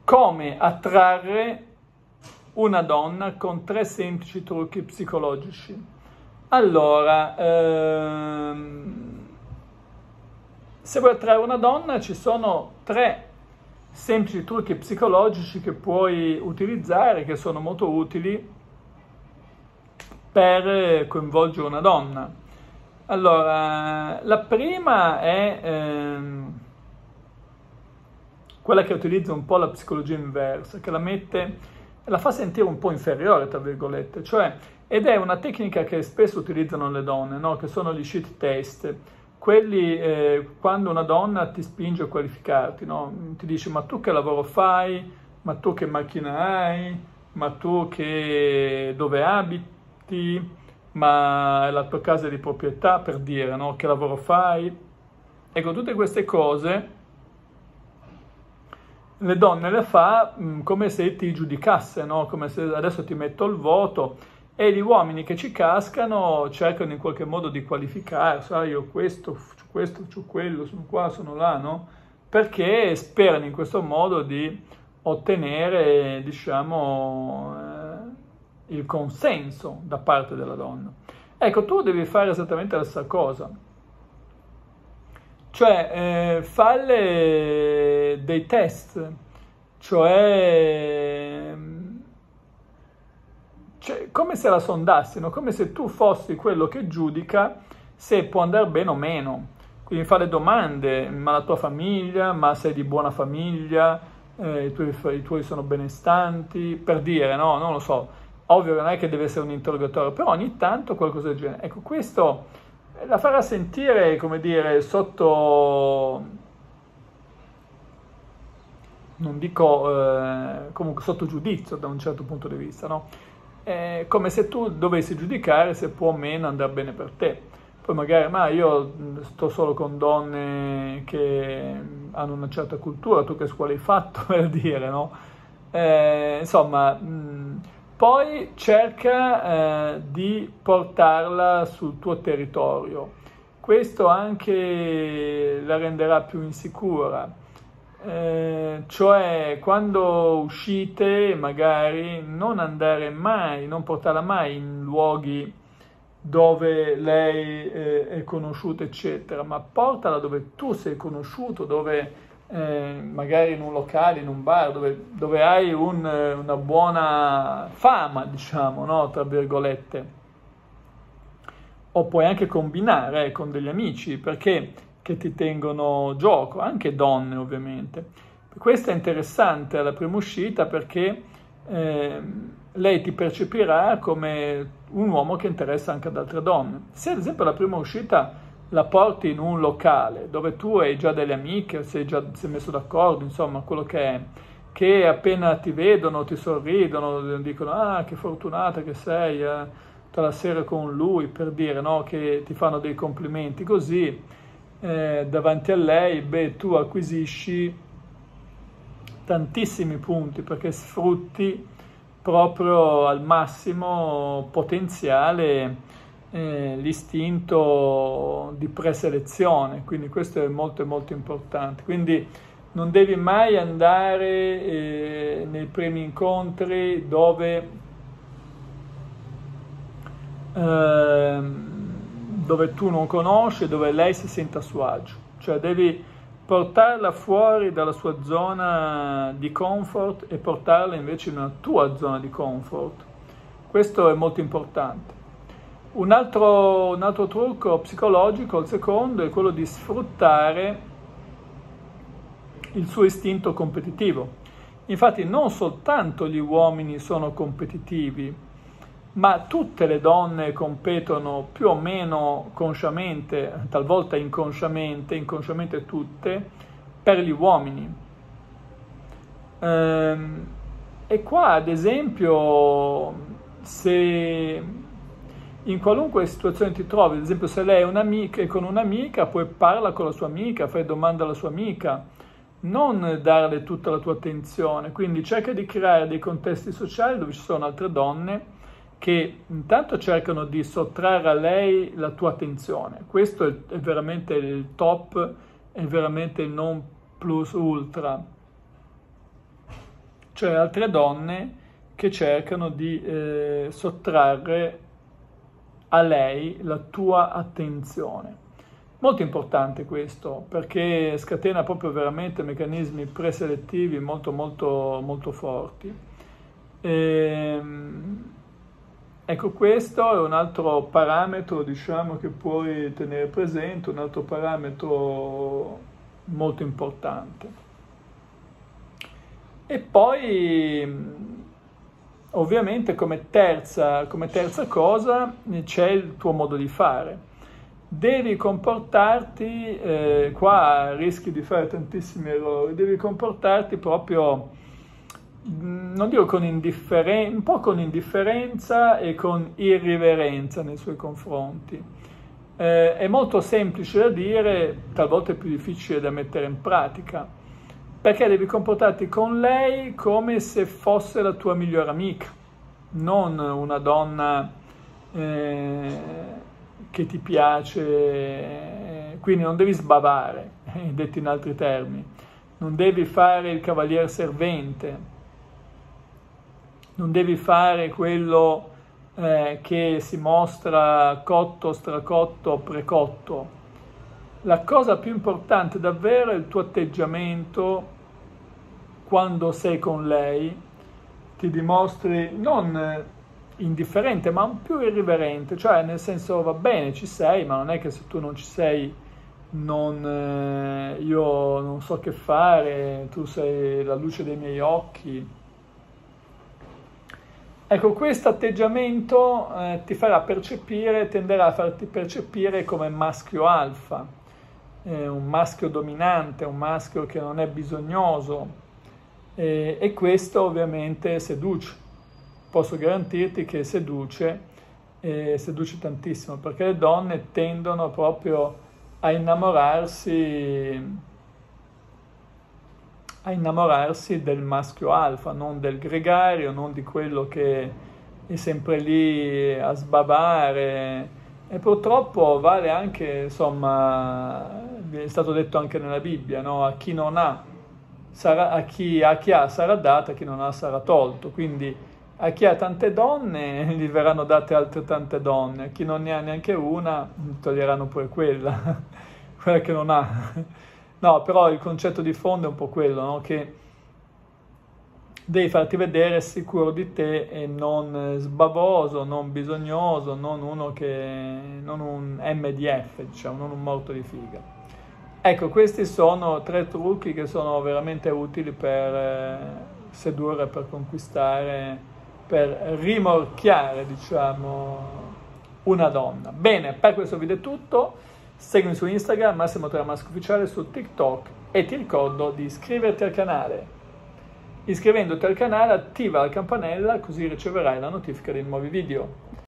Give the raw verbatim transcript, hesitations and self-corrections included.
come attrarre una donna con tre semplici trucchi psicologici. Allora, ehm, se vuoi attrarre una donna ci sono tre semplici trucchi psicologici che puoi utilizzare, che sono molto utili per coinvolgere una donna. Allora, la prima è ehm, quella che utilizza un po' la psicologia inversa, che la mette, la fa sentire un po' inferiore, tra virgolette, cioè, ed è una tecnica che spesso utilizzano le donne, no? Che sono gli shit test, quelli eh, quando una donna ti spinge a qualificarti, no? Ti dice: ma tu che lavoro fai? Ma tu che macchina hai? Ma tu che dove abiti? Ma la tua casa è di proprietà, per dire, no? Che lavoro fai? Ecco, tutte queste cose le donne le fa mh, come se ti giudicasse, no? Come se adesso ti metto il voto, e gli uomini che ci cascano cercano in qualche modo di qualificare, sai, io questo, c'ho questo, c'ho quello, sono qua, sono là, no? Perché sperano in questo modo di ottenere, diciamo, eh, il consenso da parte della donna. Ecco, tu devi fare esattamente la stessa cosa. Cioè, eh, falle dei test, cioè, cioè, come se la sondassero, come se tu fossi quello che giudica se può andare bene o meno. Quindi fare domande: ma la tua famiglia, ma sei di buona famiglia, eh, i, tuoi, i tuoi sono benestanti, per dire, no? Non lo so, ovvio non è che deve essere un interrogatorio, però ogni tanto qualcosa del genere. Ecco, questo la farà sentire, come dire, sotto, non dico, eh, comunque sotto giudizio da un certo punto di vista, no? È come se tu dovessi giudicare se può o meno andare bene per te. Poi magari, ma io sto solo con donne che hanno una certa cultura, tu che scuola hai fatto, per dire, no? Eh, insomma, mh, poi cerca eh, di portarla sul tuo territorio. Questo anche la renderà più insicura. Eh, cioè, quando uscite, magari non andare mai, non portarla mai in luoghi dove lei eh, è conosciuta, eccetera, ma portala dove tu sei conosciuto, dove eh, magari in un locale, in un bar, dove, dove hai un, una buona fama, diciamo, no? Tra virgolette. O puoi anche combinare eh, con degli amici, perché che ti tengono gioco, anche donne ovviamente. Questa è interessante alla prima uscita perché eh, lei ti percepirà come un uomo che interessa anche ad altre donne. Se ad esempio la prima uscita la porti in un locale dove tu hai già delle amiche, sei già sei messo d'accordo, insomma, quello che è, che appena ti vedono ti sorridono, dicono: ah, che fortunata che sei, eh, tutta la sera con lui, per dire, no? Che ti fanno dei complimenti così, eh, davanti a lei, beh, tu acquisisci tantissimi punti perché sfrutti proprio al massimo potenziale eh, l'istinto di preselezione, quindi questo è molto molto importante. Quindi non devi mai andare eh, nei primi incontri dove, eh, dove tu non conosci, dove lei si sente a suo agio, cioè devi portarla fuori dalla sua zona di comfort e portarla invece in una tua zona di comfort. Questo è molto importante. Un altro, un altro trucco psicologico, il secondo, è quello di sfruttare il suo istinto competitivo. Infatti non soltanto gli uomini sono competitivi, ma tutte le donne competono più o meno consciamente, talvolta inconsciamente, inconsciamente tutte, per gli uomini. Ehm, e qua, ad esempio, se in qualunque situazione ti trovi, ad esempio se lei è un'amica e con un'amica, poi parla con la sua amica, fai domanda alla sua amica, non darle tutta la tua attenzione. Quindi cerca di creare dei contesti sociali dove ci sono altre donne che intanto cercano di sottrarre a lei la tua attenzione. Questo è, è veramente il top, è veramente il non plus ultra. cioè altre donne che cercano di eh, sottrarre a lei la tua attenzione. Molto importante questo, perché scatena proprio veramente meccanismi preselettivi molto molto molto forti. E, ecco, questo è un altro parametro, diciamo, che puoi tenere presente, un altro parametro molto importante. E poi, ovviamente, come terza, come terza cosa c'è il tuo modo di fare. Devi comportarti, eh, qua rischi di fare tantissimi errori, devi comportarti proprio, non dico con indifferenza, un po' con indifferenza e con irriverenza nei suoi confronti. Eh, è molto semplice da dire, talvolta è più difficile da mettere in pratica, perché devi comportarti con lei come se fosse la tua migliore amica, non una donna eh, che ti piace, quindi non devi sbavare, detto in altri termini, non devi fare il cavaliere servente, non devi fare quello eh, che si mostra cotto, stracotto, precotto. La cosa più importante davvero è il tuo atteggiamento quando sei con lei, ti dimostri non indifferente, ma un più irriverente, cioè nel senso va bene, ci sei, ma non è che se tu non ci sei, non, eh, io non so che fare, tu sei la luce dei miei occhi. Ecco, questo atteggiamento eh, ti farà percepire, tenderà a farti percepire come maschio alfa, eh, un maschio dominante, un maschio che non è bisognoso, eh, e questo ovviamente seduce. Posso garantirti che seduce, eh, seduce tantissimo, perché le donne tendono proprio a innamorarsi, a innamorarsi del maschio alfa, non del gregario, non di quello che è sempre lì a sbavare. E purtroppo vale anche, insomma, è stato detto anche nella Bibbia, no? A chi non ha, sarà, a chi, a chi ha sarà data, a chi non ha sarà tolto. Quindi a chi ha tante donne gli verranno date altre tante donne, a chi non ne ha neanche una toglieranno pure quella, quella che non ha. No, però il concetto di fondo è un po' quello, no? Che devi farti vedere sicuro di te e non sbavoso, non bisognoso, non uno che, non un M D F, diciamo, non un morto di figa. Ecco, questi sono tre trucchi che sono veramente utili per eh, sedurre, per conquistare, per rimorchiare, diciamo, una donna. Bene, per questo video è tutto. Seguimi su Instagram, Massimo Tramasco Ufficiale, su TikTok, e ti ricordo di iscriverti al canale. Iscrivendoti al canale attiva la campanella, così riceverai la notifica dei nuovi video.